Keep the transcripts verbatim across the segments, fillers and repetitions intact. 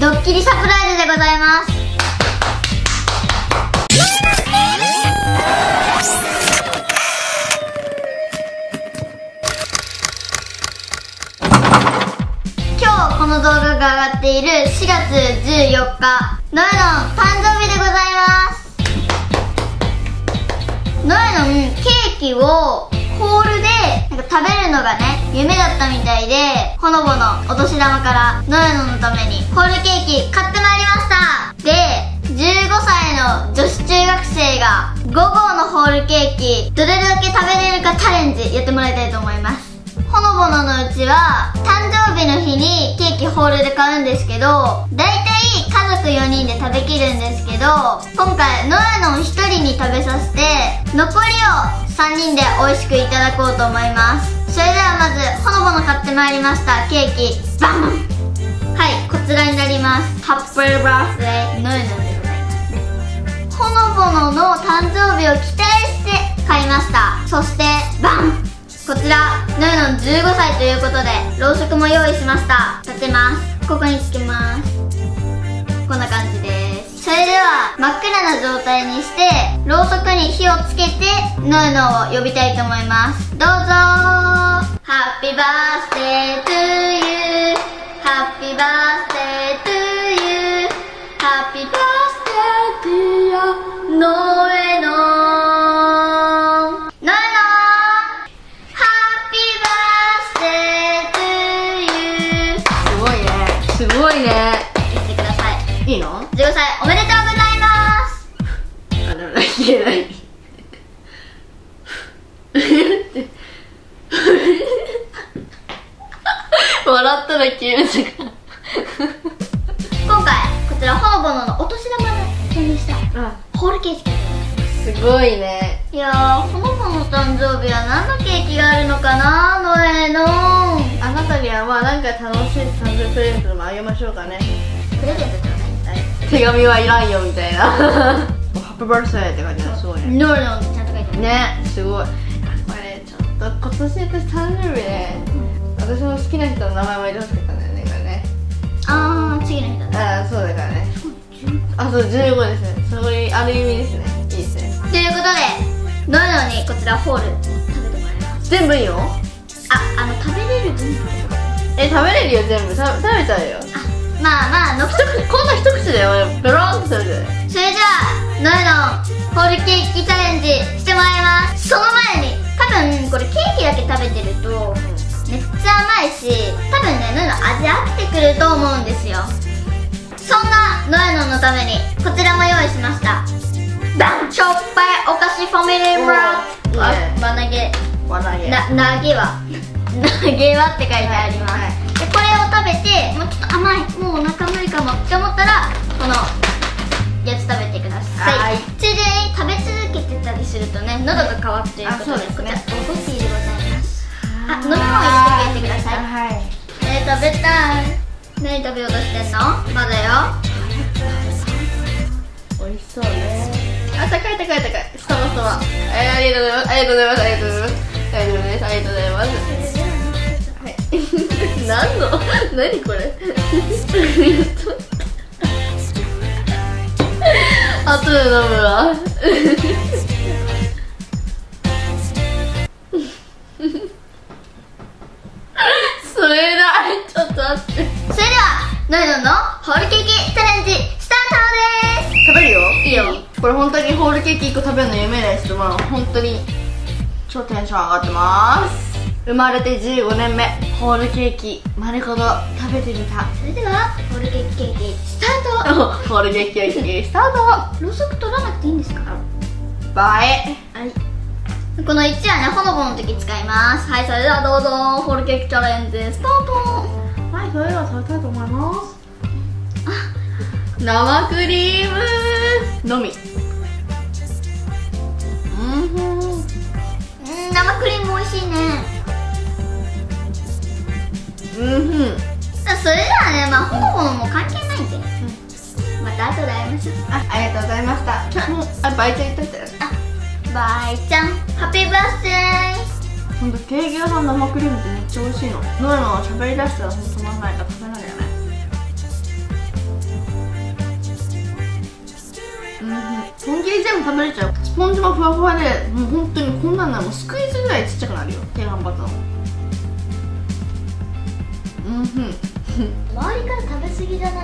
ドッキリサプライズでございます。今日この動画が上がっているしがつじゅうよっか、ノエノン誕生日でございます。ノエノンケーキをホールでなんか食べるのがね夢だったみたいで、ほのぼのお年玉からノエノンのためにホールケーキ買ってまいりました。で、じゅうごさいの女子中学生がごごうのホールケーキどれだけ食べれるかチャレンジやってもらいたいと思います。ほのぼののうちは誕生日の日にケーキホールで買うんですけど、だいたい家族よにんで食べきるんですけど、今回ノエノンひとりに食べさせて残りをさんにんで美味しくいただこうと思います。それではまずほのぼの買ってまいりましたケーキ、バン。はい、こちらになります。ハッピーバースデーノエノンでございます。ほのぼのの誕生日を期待して買いました。そしてバン、こちらノエノンじゅうごさいということでろうそくも用意しました。立てます。ここにつけます。こんな感じです。それでは真っ暗な状態にしてろうそくに火をつけてノエノンを呼びたいと思います。どうぞ。ハッピーバースデートゥーユー、ハッピーバースデートゥーユー、ハッピーバースデーディアノエノン。ノエノンすごいね。 言ってください。 いいの？ じゅうごさいおめでとうございます。 あ、でも言えない。笑ったら消えましたから。 今回こちらほのぼののお年玉で手にしたホールケーキでございます。 すごいね。 いやー、ほのぼのの誕生日は何のケーキがあるのかな、ノエノン。 あなたにはまあなんか楽しい誕生日プレゼントでもあげましょうかね。 プレゼントじゃない、はい、 手紙はいらんよみたいな。ハッピーバースデーって感じがすごいね。 ノエノンってちゃんと書いてあるね、すごい。これちょっと今年私誕生日で、うん、私の好きな人の名前も入れてほしかったんだよね、これね。 あー、次の人だ。 ああ、そうだからね。あ、そう、じゅうごですね。そういうある意味ですね。いいですね。 ということでノエノンにこちらホール食べてもらいます。 全部いいよ。 あ、あの食べれる分だけ。 え、食べれるよ、全部。食べちゃうよ。 あ、まあまあ残りこんな一口だよ。ペロンって食べて。 それじゃあノエノンホールケーキチャレンジしてもらいます。その前に多分これケーキだけ食べてるとめっちゃ甘いし、多分ねノエノン味飽きてくると思うんですよ。そんなノエノンのためにこちらも用意しました。ダン、しょっぱいお菓子ファミリーブラッいいね。 輪投げ、 輪投げな、投げは投げはって書いてあります、はいはい、でこれを食べてもうちょっと甘い、もうお腹無理かもって思ったらこのやつ食べてください。はい、ついでに食べ続けてたりするとね喉が渇くということで、こちらおごっていでございます。あ、飲み物入れてくれてください。はい、えー、食べたい。何食べようとしてんの？まだよ。 美味しそうね。あ、高い高い高い。スタバスタバ。えー、ありがとうございます。ありがとうございます。ありがとうございます。ありがとうございます。ありがとうございます。はい。何の？何これ？後で飲むわ。それだ。ちょっと待って。 それではノエノンのホールケーキチャレンジスタートです。 食べるよ。 いいよ。 これ本当にホールケーキいっこ食べるの夢ですけど、まあ本当に超テンション上がってます。生まれてじゅうごねんめ、ホールケーキ丸ごと食べてみた。 それではホールケーキケーキスタート。 ホールケーキケーキスタート。 ろうそく取らなくていいんですか？ 映え。 はい。このいちはね、ほのぼのの時使います。はい、それではどうぞホールケーキチャレンジスタート。 はい、それでは食べたいと思います。生クリームのみ。うんふん、うん、 生クリーム美味しいね。 うんふん。 それではね、まあほのぼのも関係ないんで、うん、また後で会いましょう。 あ、ありがとうございました。あ、バイちゃん言っといて。 あ、バイちゃんハッピーバースデー。 ほんとケーキ屋さんの生クリームってめっちゃ美味しいの。ノエノン喋りだしたらほんと止まんないから食べなきゃね。 うん、本気で全部食べれちゃう。スポンジもふわふわで、もう本当にこんなんならもうスクイーズぐらいちっちゃくなるよ、低反発の。うんふん周りから食べ過ぎじゃない？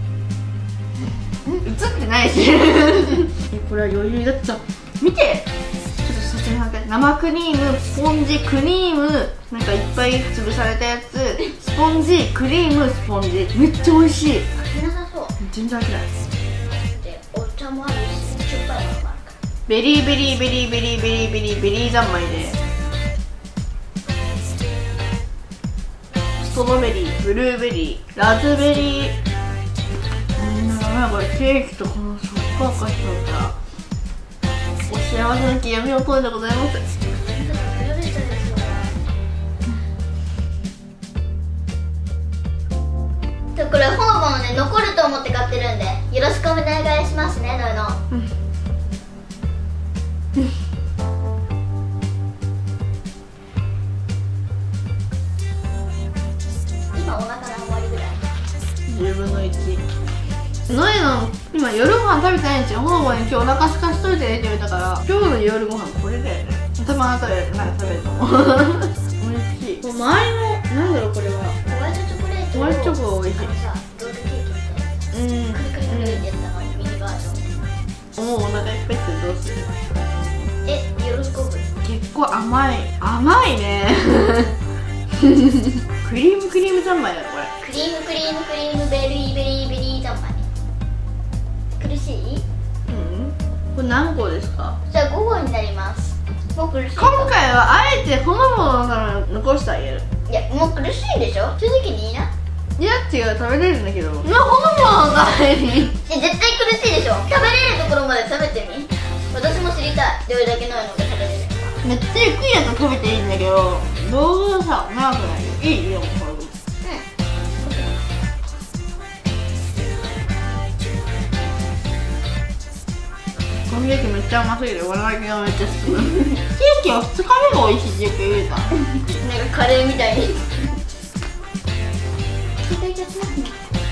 映ってないしこれは余裕だってさ、見て、ちょっとそっちにはけ、生クリーム、スポンジ、クリーム、なんかいっぱい潰されたやつ、スポンジ、クリーム、スポンジ、めっちゃ美味しい。 飽きなさそう。 全然飽きない。 でお茶もあるし、しょっぱいものもあるから。 ベリーベリーベリーベリーベリーベリーベリー三昧で、ストロベリー、ブルーベリー、ラズベリー、なんかこれケーキとこのしょっぱかしたお幸せなき闇を声でございます。 これほのぼのね、残ると思って買ってるんでよろしくお願いしますね。どうの、うん、今お腹何割ぐらい？ じゅうぶんのいち。ノエの今夜ご飯食べてないんですよ。ほのぼに今日お腹すかしといてねって言われたから、今日の夜ご飯これだよね。多分あなたよりなんか食べると思う美味しい。周りのなんだろう、これはホワイトチョコレート。 ホワイトチョコが美味しい。 あのさ、ロールケーキみたいな、うん、クリクリクリってやったのミニバージョン。 もうお腹いっぱいしてどうする？ え、喜ぶ。 結構甘い甘いねクリームクリーム三昧だよこれ。 クリームクリームクリームベリーベリーベリー三昧。苦しい？ うん。これ何個ですか？ じゃあごごになります。もう苦しい。 今回はあえてほのぼのから残してあげる。 いや、もう苦しいでしょ、正直にいいな。 いや違う、食べれるんだけど。もうほのぼののために絶対苦しいでしょ。食べれるところまで食べてみ。私も知りたい、どれだけののが食べれるのか。 めっちゃゆっくりやったら食べていいんだけど、動画がさ長くないよ。いいよこれ。うん。このケーキめっちゃうますぎる。笑いがめっちゃ進むケーキはふつかめが美味しいってよく言うたなんかカレーみたいに聞いちゃってますね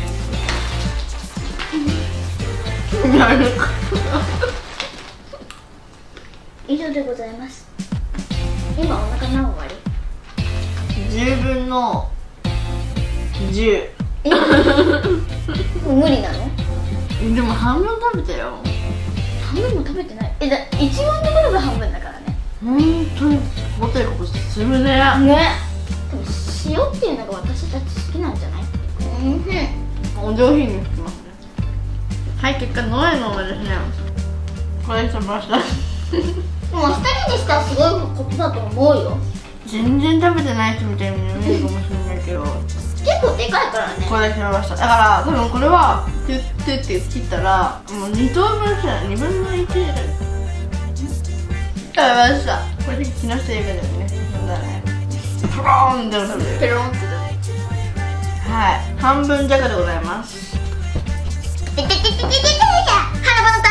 以上でございます。今お腹何割？ じゅうぶんのじゅう。 え無理なの？ でも半分食べたよ。 半分も食べてない。え、だいちごのところが半分だからね。 ほんとにポテコ進むね。 ね。でも塩っていうのが私たち好きなんじゃない？うん。 お上品に吹きますね。はい、結果ノエのはですね、これしましたでもふたりにしたらすごいことだと思うよ。 全然食べてない人みたいに見えるかもしれないけど結構でかいからね。 これだけ食べました。だから多分これはトゥットゥって切ったらもうにとうぶんしない、にぶんのいちで食べました。これで木下映画でもね、なんだねペローンでも食べる。 ペロンってはい、半分弱でございます。 いててててててて腹ばのタ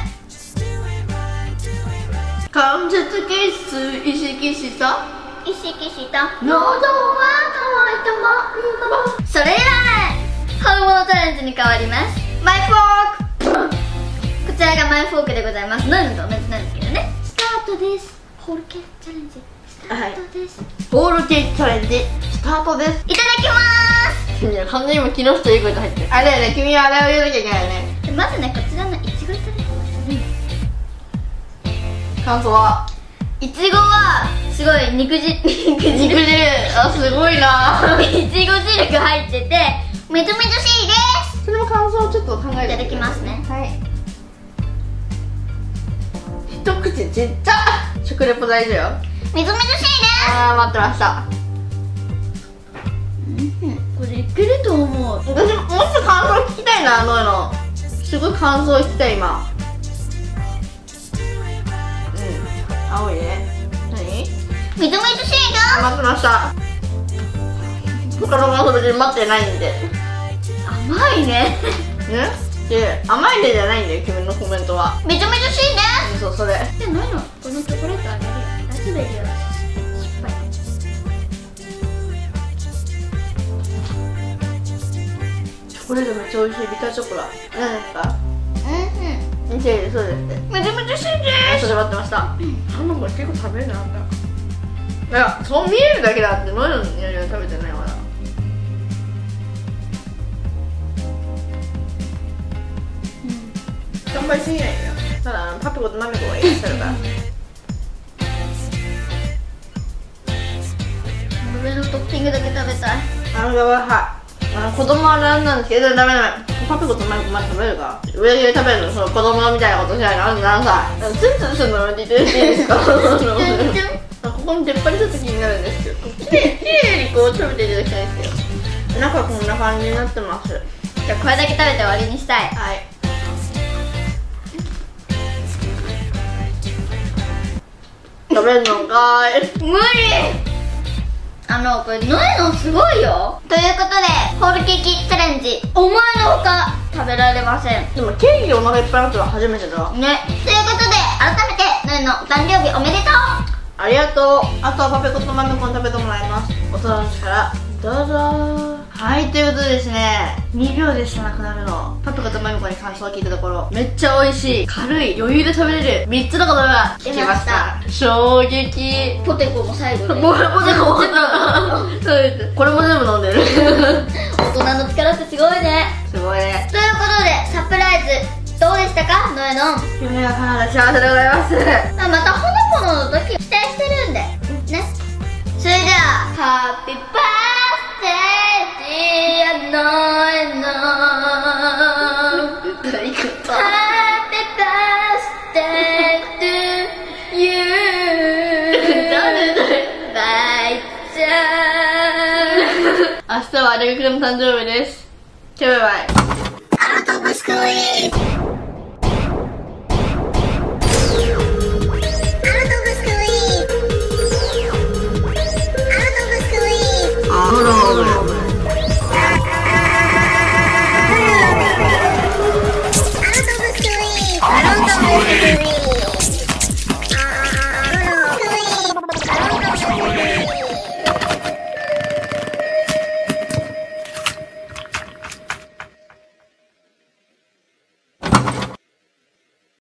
イム。 関節ケース意識した意識した喉は乾いたまんま。それではハルモノチャレンジに変わります。マイフォークこちらがマイフォークでございます。何と同じなんですけどね。スタートです。ホールケーキチャレンジスタートです、はい、 ホールケーキチャレンジスタートです。 いただきまーす。 いや、完全に今木下ゆう子と入ってる。あれだよね、君はあれを言わなきゃいけないよね。 まずね、こちらのいちごいただきますね。 感想は？ いちごはすごい肉汁肉汁肉汁あ、すごいな。 いちご汁が入っててめちゃめちゃしいです。 それも感想をちょっと考えていただきますね。 はい。一口ちっちゃ。食レポ大事よ。 めちゃめちゃしいです。 あー、待ってました。 うん、これいけると思う。 私ももっと感想聞きたいな、あののすごい感想聞きたい今。うん、青いね。何？ めちゃめちゃしいです。 待ってました。他の感想別に待ってないんで。 甘いね。 ね？で、甘いねじゃないんだよ、君のコメントは。 めちゃめちゃしいです。 そう、それ。 じゃあ何のこのチョコレートあげるよ。ラズベリーは失敗。 チョコレートめっちゃ美味しい。ビターチョコラ。何ですか？ うんうん。 しいです。そうですね。 めちゃめちゃしいでそれ待ってました。ハンバーグ結構食べるなんだ。いや、そう見えるだけだってノイの匂いは食べてないわな。乾杯しないよ。ただパピコとマミコがいらっしゃるから。 上のトッピングだけ食べたい。 あの側はあの子供はなんなんですけど、ダメダメ。パピコとマミコまず食べるから。上で食べるの、その子供みたいなことしないから。何歳？ツンツンするのやめていただいていいですか？ここの出っ張りちょっと気になるんですけど、きれいきれいにこう食べていただきたいんですけど、中こんな感じになってます。 じゃあこれだけ食べて終わりにしたい。 はい。食べるのかーい。 無理。あのこれノエのすごいよ。ということでホールケーキチャレンジ思いのほか食べられません。 でもケーキお腹いっぱいになったのは初めてだね。ということで改めてノエのお誕生日おめでとう。 ありがとう。あとはパペコとマミコに食べてもらいます。お友達からどうぞ。はい、ということでですね、にびょうでしたなくなるの。パペコとマミコに感想を聞いたところ、めっちゃ美味しい、軽い、余裕で食べれるみっつの言葉が聞きました。衝撃。 ポテコも最後でポテコもそうです。これも全部飲んでる大人の力ってすごいね。 すごいね。 ということでサプライズどうでしたかノエの。 夢が叶った幸せでございます。 またほのぼのの時期待してるんでね。それではハッピーバースデーディアノエノハッピーバースデートゥユーバイちゃん。 明日はあれがくれの誕生日です。バイバイ。 あなたもスクイー